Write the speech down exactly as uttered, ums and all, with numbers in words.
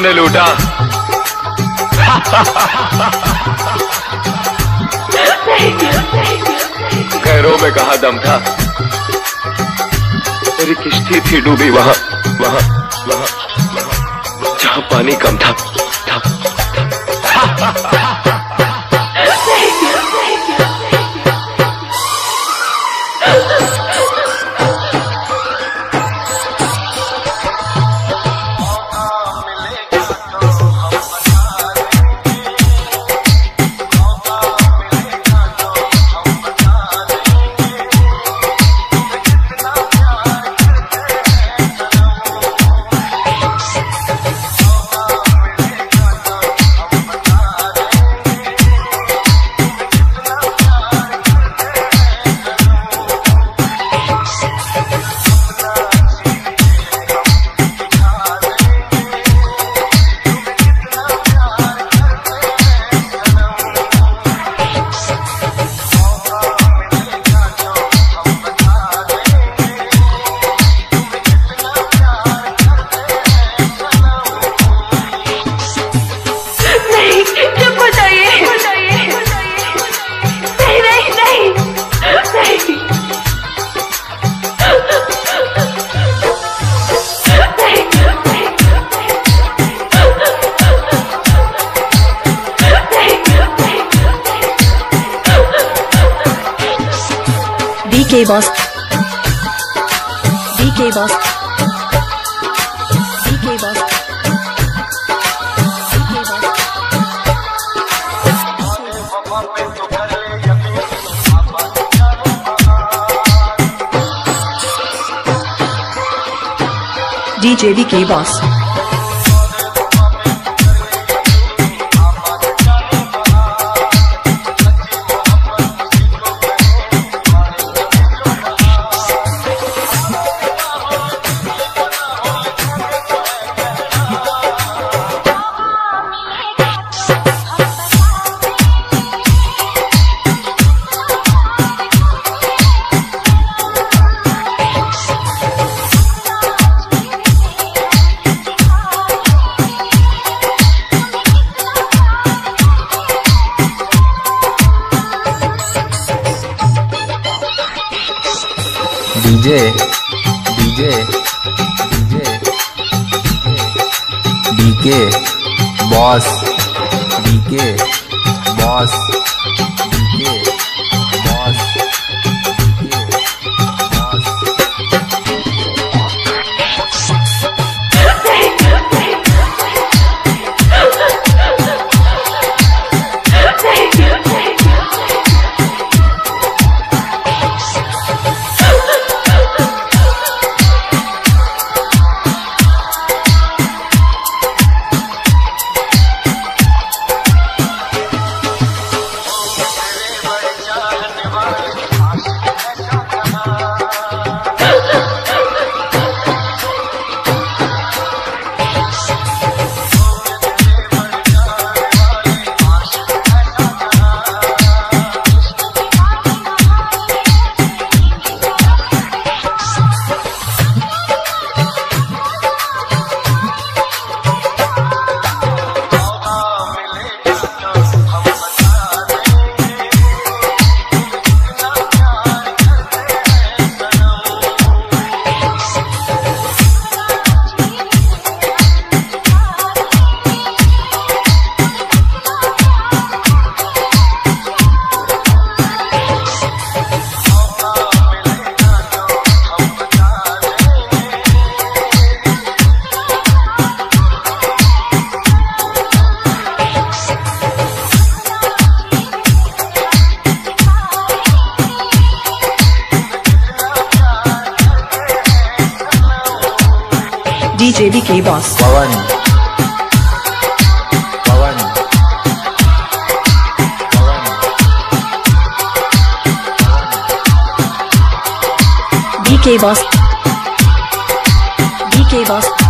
तूने लूटा। गैरों में कहा दम था, तेरी किश्ती थी डूबी वहां वहां वहां वहां जहां पानी कम था, था, था। D K boss, D K boss, D K boss, D J D K boss. D J, D J, D J, D K, boss, D K, boss, D K, boss, D K, boss. D J D K boss. Pawan, Pawan, Pawan, D K boss, D K boss.